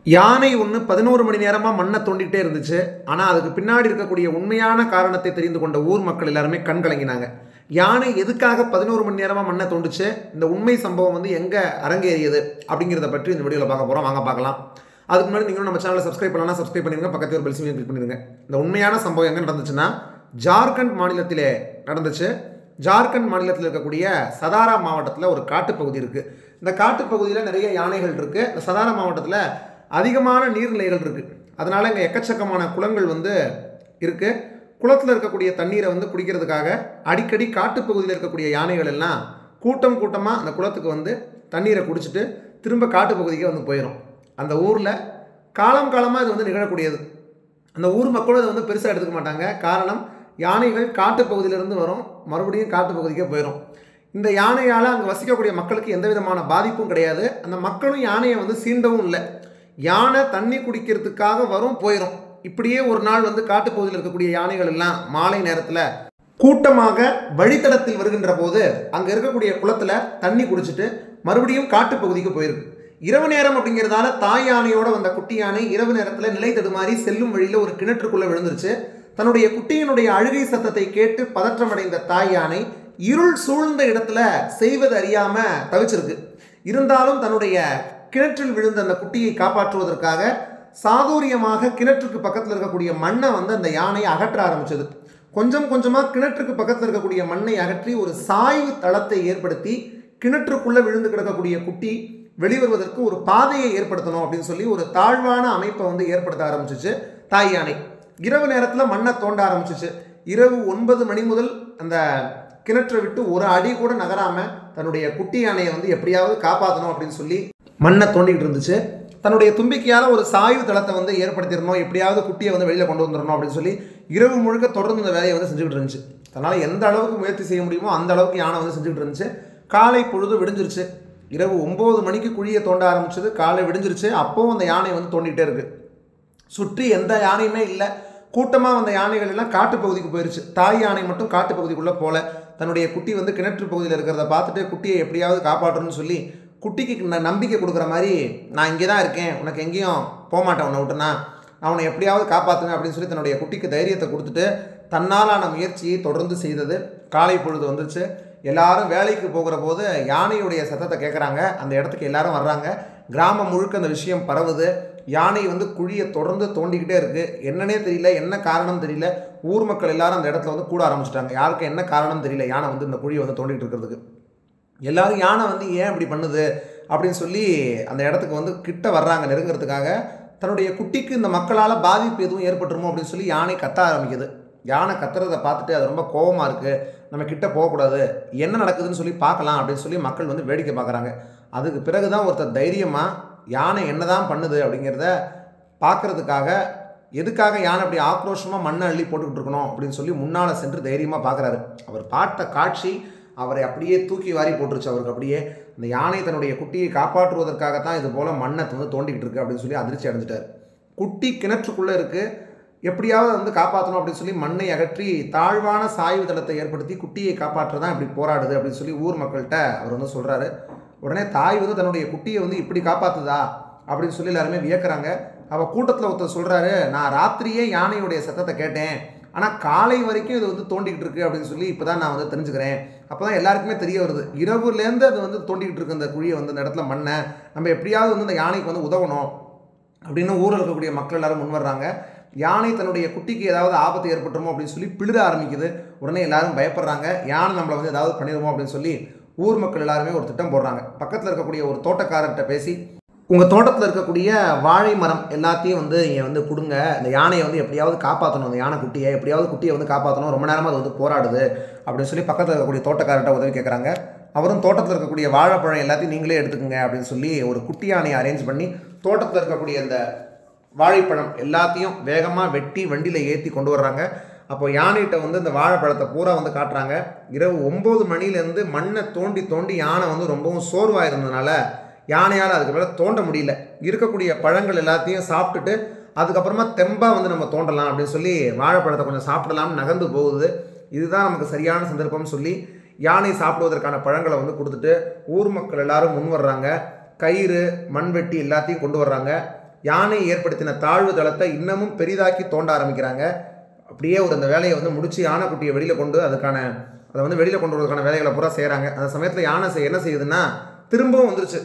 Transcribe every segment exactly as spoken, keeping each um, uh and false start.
யானை ஒன்று பதினோரு மணி நேரமாக மண்ணை தோண்டிகிட்டே இருந்துச்சு. ஆனால் அதுக்கு பின்னாடி இருக்கக்கூடிய உண்மையான காரணத்தை தெரிந்து கொண்ட ஊர் மக்கள் எல்லாருமே கண் கலங்கினாங்க. யானை எதுக்காக பதினோரு மணி நேரமாக மண்ணை தோண்டுச்சு, இந்த உண்மை சம்பவம் வந்து எங்கே அரங்கேறியது அப்படிங்கிறத பற்றி இந்த வீடியோவில் பார்க்க போகிறோம். வாங்க பார்க்கலாம். அதுக்கு முன்னாடி நீங்களும் நம்ம சேனலை சப்ஸ்கிரைப் பண்ணலாம், சப்ஸ்கிரைப் பண்ணிடுங்க, பக்கத்தில் ஒரு பெல் சிம்லையும் கிளிக் பண்ணிடுங்க. இந்த உண்மையான சம்பவம் எங்கே நடந்துச்சுன்னா ஜார்க்கண்ட் மாநிலத்திலே நடந்துச்சு. ஜார்க்கண்ட் மாநிலத்தில் இருக்கக்கூடிய சதாரா மாவட்டத்தில் ஒரு காட்டுப்பகுதி இருக்குது. இந்த காட்டுப்பகுதியில் நிறைய யானைகள் இருக்குது. இந்த சதாரா மாவட்டத்தில் அதிகமான நீர்நிலைகள் இருக்குது. அதனால் இங்கே எக்கச்சக்கமான குளங்கள் வந்து இருக்குது. குளத்தில் இருக்கக்கூடிய தண்ணீரை வந்து குடிக்கிறதுக்காக அடிக்கடி காட்டுப்பகுதியில் இருக்கக்கூடிய யானைகள் எல்லாம் கூட்டம் கூட்டமாக அந்த குளத்துக்கு வந்து தண்ணீரை குடிச்சிட்டு திரும்ப காட்டுப்பகுதிக்கு வந்து போயிடும். அந்த ஊரில் காலம் காலமாக இது வந்து நிகழக்கூடியது. அந்த ஊர் மக்களும் அதை வந்து பெருசாக எடுத்துக்க மாட்டாங்க. காரணம், யானைகள் காட்டுப்பகுதியிலேருந்து வரும், மறுபடியும் காட்டுப்பகுதிக்கே போயிடும். இந்த யானையால் அங்கே வசிக்கக்கூடிய மக்களுக்கு எந்த விதமான பாதிப்பும் கிடையாது. அந்த மக்களும் யானையை வந்து சீண்டவும் இல்லை. யானை தண்ணி குடிக்கிறதுக்காக வரும், போயிடும். இப்படியே ஒரு நாள் வந்து காட்டுப்பகுதியில் இருக்கக்கூடிய யானைகள் எல்லாம் மாலை நேரத்தில் கூட்டமாக வழித்தடத்தில் வருகின்ற போது அங்கே இருக்கக்கூடிய குளத்தில் தண்ணி குடிச்சிட்டு மறுபடியும் காட்டுப்பகுதிக்கு போயிருக்கு. இரவு நேரம் அப்படிங்கிறதால தாய் யானையோட வந்த குட்டி யானை இரவு நேரத்தில் நிலை தடுமாறி செல்லும் வழியில் ஒரு கிணற்றுக்குள்ளே விழுந்துருச்சு. தன்னுடைய குட்டியினுடைய அழுகை சத்தத்தை கேட்டு பதற்றமடைந்த தாய் யானை இருள் சூழ்ந்த இடத்துல செய்வது அறியாம தவிச்சிருக்கு. இருந்தாலும் தன்னுடைய கிணற்றில் விழுந்த அந்த குட்டியை காப்பாற்றுவதற்காக சாதுரியமாக கிணற்றுக்கு பக்கத்தில் இருக்கக்கூடிய மண்ணை வந்து அந்த யானையை அகற்ற ஆரம்பிச்சது. கொஞ்சம் கொஞ்சமாக கிணற்றுக்கு பக்கத்தில் இருக்கக்கூடிய மண்ணை அகற்றி ஒரு சாய்வு தளத்தை ஏற்படுத்தி கிணற்றுக்குள்ளே விழுந்து கிடக்கக்கூடிய குட்டி வெளிவருவதற்கு ஒரு பாதையை ஏற்படுத்தணும் அப்படின்னு சொல்லி ஒரு தாழ்வான அமைப்பை வந்து ஏற்படுத்த ஆரம்பிச்சிச்சு தாய் யானை. இரவு நேரத்தில் மண்ணை தோண்ட ஆரம்பிச்சிச்சு. இரவு ஒன்பது மணி முதல் அந்த கிணற்றை விட்டு ஒரு அடி கூட நகராமல் தன்னுடைய குட்டி யானையை வந்து எப்படியாவது காப்பாற்றணும் அப்படின்னு சொல்லி மண்ணை தோண்டிக்கிட்டு இருந்துச்சு. தன்னுடைய தும்பிக்கையால் ஒரு சாய்வு தளத்தை வந்து ஏற்படுத்திடணும், எப்படியாவது குட்டியை வந்து வெளியில் கொண்டு வந்துடணும் அப்படின்னு சொல்லி இரவு முழுக்க தொடர்ந்து இந்த வேலையை வந்து செஞ்சுக்கிட்டு இருந்துச்சு. அதனால் எந்த அளவுக்கு முயற்சி செய்ய முடியுமோ அந்த அளவுக்கு யானை வந்து செஞ்சுக்கிட்டு இருந்துச்சு. காலை பொழுது விடிஞ்சிருச்சு. இரவு ஒம்பது மணிக்கு குழியை தோண்ட ஆரம்பிச்சது. காலை விடிஞ்சிருச்சு. அப்போவும் அந்த யானை வந்து தோண்டிக்கிட்டே இருக்குது. சுற்றி எந்த யானையுமே இல்லை. கூட்டமாக வந்த யானைகள் எல்லாம் காட்டுப்பகுதிக்கு போயிடுச்சு. தாய் யானை மட்டும் காட்டுப்பகுதிக்குள்ளே போல. தன்னுடைய குட்டி வந்து கிணற்று பகுதியில் இருக்கிறத பார்த்துட்டு குட்டியை எப்படியாவது காப்பாற்றணும்னு சொல்லி குட்டிக்கு நம்பிக்கை கொடுக்குற மாதிரி, நான் இங்கே தான் இருக்கேன், உனக்கு எங்கேயும் போகமாட்டேன், உன்னை விட்டுனா நான் உன்னை எப்படியாவது காப்பாற்றுவேன் அப்படின்னு சொல்லி தன்னுடைய குட்டிக்கு தைரியத்தை கொடுத்துட்டு தன்னாலான முயற்சியை தொடர்ந்து செய்தது. காலை பொழுது வந்துருச்சு. எல்லாரும் வேலைக்கு போகிற போது யானையுடைய சத்தத்தை கேட்குறாங்க. அந்த இடத்துக்கு எல்லாரும் வர்றாங்க. கிராமம் முழுக்க அந்த விஷயம் பரவுது. யானை வந்து குழியை தொடர்ந்து தோண்டிக்கிட்டே இருக்குது. என்னன்னே தெரியல, என்ன காரணம் தெரியல. ஊர் மக்கள் எல்லாரும் அந்த இடத்துல வந்து கூட ஆரம்பிச்சிட்டாங்க. யாருக்கு என்ன காரணம் தெரியல, யானை வந்து இந்த குழியை வந்து தோண்டிகிட்டு இருக்கிறதுக்கு. எல்லாரும் யானை வந்து ஏன் இப்படி பண்ணுது அப்படின்னு சொல்லி அந்த இடத்துக்கு வந்து கிட்ட வர்றாங்க. நெருங்கிறதுக்காக தன்னுடைய குட்டிக்கு இந்த மக்களால் பாதிப்பு எதுவும் ஏற்பட்டுருமோ அப்படின்னு சொல்லி யானை கத்த ஆரம்பிக்குது. யானை கத்துறதை பார்த்துட்டு அது ரொம்ப கோபமாக இருக்குது, நம்ம கிட்ட போகக்கூடாது, என்ன நடக்குதுன்னு சொல்லி பார்க்கலாம் அப்படின்னு சொல்லி மக்கள் வந்து வேடிக்கை பார்க்குறாங்க. அதுக்கு பிறகு தான் ஒருத்தர் தைரியமாக யானை என்ன தான் பண்ணுது அப்படிங்கிறத பார்க்குறதுக்காக, எதுக்காக யானை அப்படி ஆக்ரோஷமாக மண்ணை அள்ளி போட்டுக்கிட்டு இருக்கணும் அப்படின்னு சொல்லி முன்னால் சென்று தைரியமாக பார்க்குறாரு. அவர் பார்த்த காட்சி அவரை அப்படியே தூக்கி வாரி போட்டுருச்சு. அவருக்கு அப்படியே இந்த யானை தன்னுடைய குட்டியை காப்பாற்றுவதற்காகத்தான் இது போல் மண்ணை வந்து தோண்டிக்கிட்டு இருக்கு அப்படின்னு சொல்லி அதிர்ச்சி அடைஞ்சிட்டார். குட்டி கிணற்றுக்குள்ளே இருக்குது, எப்படியாவது வந்து காப்பாற்றணும் அப்படின்னு சொல்லி மண்ணை அகற்றி தாழ்வான சாய்வு தளத்தை ஏற்படுத்தி குட்டியை காப்பாற்ற தான் இப்படி போராடுது அப்படின்னு சொல்லி ஊர் மக்கள்கிட்ட அவர் வந்து சொல்கிறாரு. உடனே தாய் வந்து தன்னுடைய குட்டியை வந்து இப்படி காப்பாற்றுதா அப்படின்னு சொல்லி எல்லாருமே வியக்கிறாங்க. அவள் கூட்டத்தில் ஒருத்தர் சொல்கிறாரு, நான் ராத்திரியே யானையுடைய சத்தத்தை கேட்டேன், ஆனால் காலை வரைக்கும் இது வந்து தோண்டிக்கிட்டு இருக்கு அப்படின்னு சொல்லி இப்போ தான் நான் வந்து தெரிஞ்சுக்கிறேன். அப்போ தான் எல்லாருக்குமே தெரிய வருது, இரவுலேருந்து அது வந்து தோண்டிக்கிட்டு இருக்கு அந்த குழியை வந்து, இந்த இடத்துல மண்ணை நம்ம எப்படியாவது வந்து இந்த யானைக்கு வந்து உதவணும் அப்படின்னு ஊரில் இருக்கக்கூடிய மக்கள் எல்லாரும் முன் வர்றாங்க. யானை தன்னுடைய குட்டிக்கு ஏதாவது ஆபத்து ஏற்பட்டுருமோ அப்படின்னு சொல்லி பிளிர ஆரம்பிக்குது. உடனே எல்லாரும் பயப்படுறாங்க, யானை நம்மளை வந்து ஏதாவது பண்ணிடுமோ அப்படின்னு சொல்லி ஊர் மக்கள் எல்லாருமே ஒரு திட்டம் போடுறாங்க. பக்கத்தில் இருக்கக்கூடிய ஒரு தோட்டக்காரர்கிட்ட பேசி, உங்கள் தோட்டத்தில் இருக்கக்கூடிய வாழை மரம் எல்லாத்தையும் வந்து இங்கே வந்து கொடுங்க, இந்த யானையை வந்து எப்படியாவது காப்பாற்றணும், அந்த யானை குட்டியை எப்படியாவது குட்டியை வந்து காப்பாற்றணும், ரொம்ப நேரமாக அது வந்து போராடுது அப்படின்னு சொல்லி பக்கத்தில் இருக்கக்கூடிய தோட்டக்காரர்கிட்ட உதவி கேட்குறாங்க. அவரும் தோட்டத்தில் இருக்கக்கூடிய வாழைப்பழம் எல்லாத்தையும் நீங்களே எடுத்துக்கோங்க அப்படின்னு சொல்லி ஒரு குட்டி யானையை அரேஞ்ச் பண்ணி தோட்டத்தில் இருக்கக்கூடிய அந்த வாழைப்பழம் எல்லாத்தையும் வேகமாக வெட்டி வண்டியில் ஏற்றி கொண்டு வர்றாங்க. அப்போ யானைகிட்ட வந்து இந்த வாழைப்பழத்தை பூரா வந்து காட்டுறாங்க. இரவு ஒம்பது மணிலேருந்து மண்ணை தோண்டி தோண்டி யானை வந்து ரொம்பவும் சோர்வாக இருந்ததுனால யானையால் அதுக்கு மேலே தோண்ட முடியல. இருக்கக்கூடிய பழங்கள் எல்லாத்தையும் சாப்பிட்டுட்டு அதுக்கப்புறமா தெம்பாக வந்து நம்ம தோண்டலாம் அப்படின்னு சொல்லி வாழைப்பழத்தை கொஞ்சம் சாப்பிடலாம்னு நகர்ந்து போகுது. இதுதான் நமக்கு சரியான சந்தர்ப்பம்னு சொல்லி யானை சாப்பிடுவதற்கான பழங்களை வந்து கொடுத்துட்டு ஊர் மக்கள் எல்லாரும் முன் வர்றாங்க. கயிறு, மண்வெட்டி எல்லாத்தையும் கொண்டு வர்றாங்க. யானை ஏற்படுத்தின தாழ்வு தளத்தை இன்னமும் பெரிதாக்கி தோண்ட ஆரம்பிக்கிறாங்க. அப்படியே ஒரு அந்த வேலையை வந்து முடித்து யானைக்குட்டியை வெளியில் கொண்டு அதுக்கான அதை வந்து வெளியில் கொண்டு வரதுக்கான வேலைகளை பூரா செய்கிறாங்க. அந்த சமயத்தில் யானை செய் என்ன செய்யுதுன்னா திரும்பவும் வந்துருச்சு.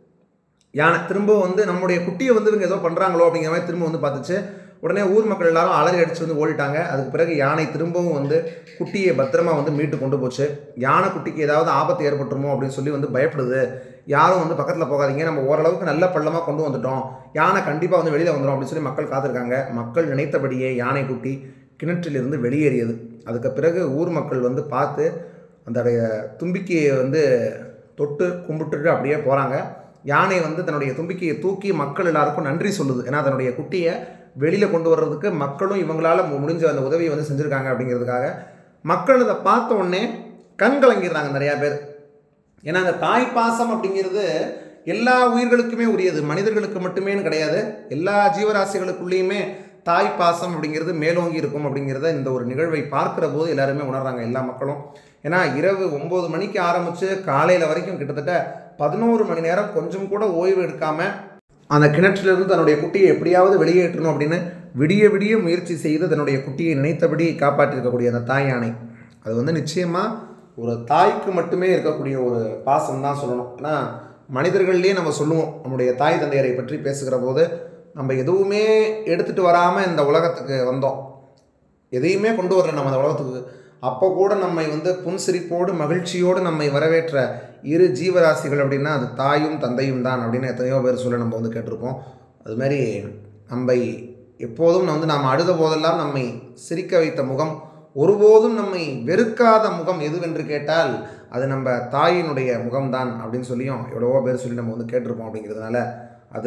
யானை திரும்பவும் வந்து நம்முடைய குட்டியை வந்து இவங்க ஏதோ பண்ணுறாங்களோ அப்படிங்கிற மாதிரி திரும்ப வந்து பார்த்துச்சு. உடனே ஊர் மக்கள் எல்லாரும் அலறி அடித்து வந்து ஓடிட்டாங்க. அதுக்கு பிறகு யானை திரும்பவும் வந்து குட்டியை பத்திரமா வந்து மீட்டு கொண்டு போச்சு. யானை குட்டிக்கு ஏதாவது ஆபத்து ஏற்பட்டுருமோ அப்படின்னு சொல்லி வந்து பயப்படுது. யாரும் வந்து பக்கத்தில் போகாதீங்க, நம்ம ஓரளவுக்கு நல்ல பள்ளமாக கொண்டு வந்துட்டோம், யானை கண்டிப்பாக வந்து வெளியில் வந்துடும் அப்படின்னு சொல்லி மக்கள் காத்திருக்காங்க. மக்கள் நினைத்தபடியே யானை குட்டி கிணற்றிலிருந்து வெளியேறியது. அதுக்கு பிறகு ஊர் மக்கள் வந்து பார்த்து அந்த தும்பிக்கையை வந்து தொட்டு கும்பிட்டுட்டு அப்படியே போகிறாங்க. யானை வந்து தன்னுடைய தும்பிக்கையை தூக்கி மக்கள் எல்லாருக்கும் நன்றி சொல்லுது. ஏன்னா தன்னுடைய குட்டியை வெளியில் கொண்டு வர்றதுக்கு மக்களும் இவங்களால் முடிஞ்ச அந்த உதவியை வந்து செஞ்சுருக்காங்க அப்படிங்கிறதுக்காக மக்கள் அதை பார்த்த உடனே கண் கலங்கிடுறாங்க நிறையா பேர். ஏன்னா அந்த தாய்ப்பாசம் அப்படிங்கிறது எல்லா உயிர்களுக்குமே உரியது, மனிதர்களுக்கு மட்டுமேன்னு கிடையாது, எல்லா ஜீவராசிகளுக்குள்ளேயுமே தாய்ப்பாசம் அப்படிங்கிறது மேலோங்கி இருக்கும் அப்படிங்கிறத இந்த ஒரு நிகழ்வை பார்க்குற போது எல்லாருமே உணர்றாங்க எல்லா மக்களும். ஏன்னா இரவு ஒம்பது மணிக்கு ஆரம்பித்து காலையில் வரைக்கும் கிட்டத்தட்ட பதினோரு மணி நேரம் கொஞ்சம் கூட ஓய்வு எடுக்காமல் அந்த கிணற்றிலிருந்து தன்னுடைய குட்டியை எப்படியாவது வெளியேற்றணும் அப்படின்னு விடிய விடிய முயற்சி செய்து தன்னுடைய குட்டியை நினைத்தபடி காப்பாற்றிருக்கக்கூடிய அந்த தாய் யானை, அது வந்து நிச்சயமாக ஒரு தாய்க்கு மட்டுமே இருக்கக்கூடிய ஒரு பாசம் தான் சொல்லணும். ஏன்னா மனிதர்கள்லேயே நம்ம சொல்லுவோம், நம்முடைய தாய் தந்தையரை பற்றி பேசுகிற போது நம்ம எதுவுமே எடுத்துகிட்டு வராமல் இந்த உலகத்துக்கு வந்தோம், எதையுமே கொண்டு வரல நம்ம அந்த உலகத்துக்கு, அப்போ கூட நம்மை வந்து புன்சிரிப்போடு மகிழ்ச்சியோடு நம்மை வரவேற்ற இரு ஜீவராசிகள் அப்படின்னா அது தாயும் தந்தையும் தான் அப்படின்னு எத்தனையோ பேர் சொல்ல நம்ம வந்து கேட்டிருப்போம். அதுமாதிரி நம்மை எப்போதும் வந்து நாம் அழுத போதெல்லாம் நம்மை சிரிக்க வைத்த முகம், ஒருபோதும் நம்மை வெறுக்காத முகம் எதுவென்று கேட்டால் அது நம்ம தாயினுடைய முகம்தான் அப்படின்னு சொல்லியும் எவ்வளவோ பேர் சொல்லி நம்ம வந்து கேட்டிருப்போம். அப்படிங்கிறதுனால அது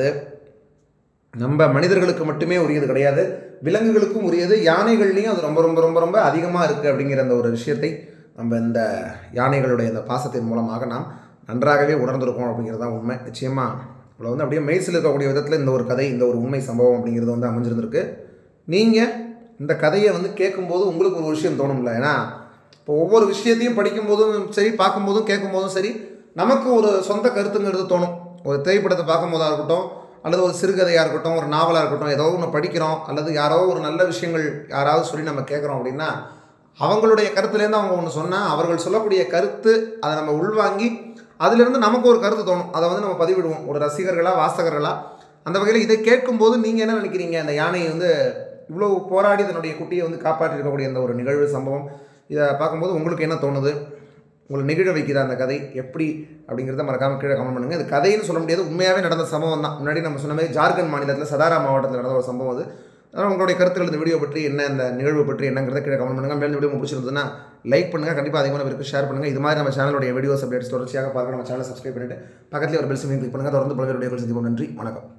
நம்ம மனிதர்களுக்கு மட்டுமே உரியது கிடையாது, விலங்குகளுக்கும் உரியது, யானைகள்லேயும் அது ரொம்ப ரொம்ப ரொம்ப ரொம்ப அதிகமாக இருக்குது அப்படிங்கிற அந்த ஒரு விஷயத்தை நம்ம இந்த யானைகளுடைய இந்த பாசத்தின் மூலமாக நாம் நன்றாகவே உணர்ந்திருக்கோம் அப்படிங்கிறது தான் உண்மை. நிச்சயமாக இவ்வளோ வந்து அப்படியே மெய்சில் இருக்கக்கூடிய விதத்தில் இந்த ஒரு கதை, இந்த ஒரு உண்மை சம்பவம் அப்படிங்கிறது வந்து அமைஞ்சிருந்திருக்கு. நீங்கள் இந்த கதையை வந்து கேட்கும்போது உங்களுக்கு ஒரு விஷயம் தோணும்ல, ஏன்னா இப்போ ஒவ்வொரு விஷயத்தையும் படிக்கும்போதும் சரி, பார்க்கும்போதும் கேட்கும்போதும் சரி, நமக்கு ஒரு சொந்த கருத்துங்கிறது தோணும். ஒரு திரைப்படத்தை பார்க்கும்போதாக இருக்கட்டும், அல்லது ஒரு சிறுகதையாக இருக்கட்டும், ஒரு நாவலாக இருக்கட்டும், ஏதோ ஒன்று படிக்கிறோம், அல்லது யாரோ ஒரு நல்ல விஷயங்கள் யாராவது சொல்லி நம்ம கேட்குறோம் அப்படின்னா அவங்களுடைய கருத்துலேருந்து அவங்க ஒன்று சொன்னால் அவர்கள் சொல்லக்கூடிய கருத்து அதை நம்ம உள்வாங்கி அதிலிருந்து நமக்கு ஒரு கருத்து தோணும், அதை வந்து நம்ம பதிவிடுவோம் ஒரு ரசிகர்களாக வாசகர்களாக. அந்த வகையில் இதை கேட்கும்போது நீங்கள் என்ன நினைக்கிறீங்க? அந்த யானையை வந்து இவ்வளோ போராடி தன்னுடைய குட்டியை வந்து காப்பாற்றிருக்கக்கூடிய அந்த ஒரு நிகழ்வு சம்பவம், இதை பார்க்கும்போது உங்களுக்கு என்ன தோணுது? உங்களை நிகழ வைக்கிற அந்த கதை எப்படி அப்படிங்கிறத மறக்காமல் கீழே கமெண்ட் பண்ணுங்கள். இது கதைன்னு சொல்ல முடியாது, உண்மையாகவே நடந்த சம்பவம் தான். முன்னாடி நம்ம சொன்ன மாதிரி ஜார்க்கண்ட் மாநிலத்தில் சதாரா மாவட்டத்தில் நடந்த ஒரு சம்பவம் அது. அதனால் உங்களுடைய கருத்துக்கள் இந்த வீடியோ பற்றி என்ன, இந்த நிகழ்வு பற்றி என்னங்கிறத கீழே கமெண்ட் பண்ணுங்கள். மேலும் வீடியோ பிடிச்சிருந்ததுன்னா லைக் பண்ணுங்கள், கண்டிப்பாக அதிகமான பேருக்கு ஷேர் பண்ணுங்கள். இது மாதிரி நம்ம சேனலுடைய வீடியோஸ் அப்டேட்ஸ் தொடர்ச்சியாக பார்க்க நம்ம சேனலை சப்ஸ்கிரைப் பண்ணிவிட்டு பக்கத்தில் ஒரு பெல் சிம்லையும் கிளிக் பண்ணுங்கள். தொடர்ந்து பல வீடியோக்கள் சந்திப்போம். நன்றி, வணக்கம்.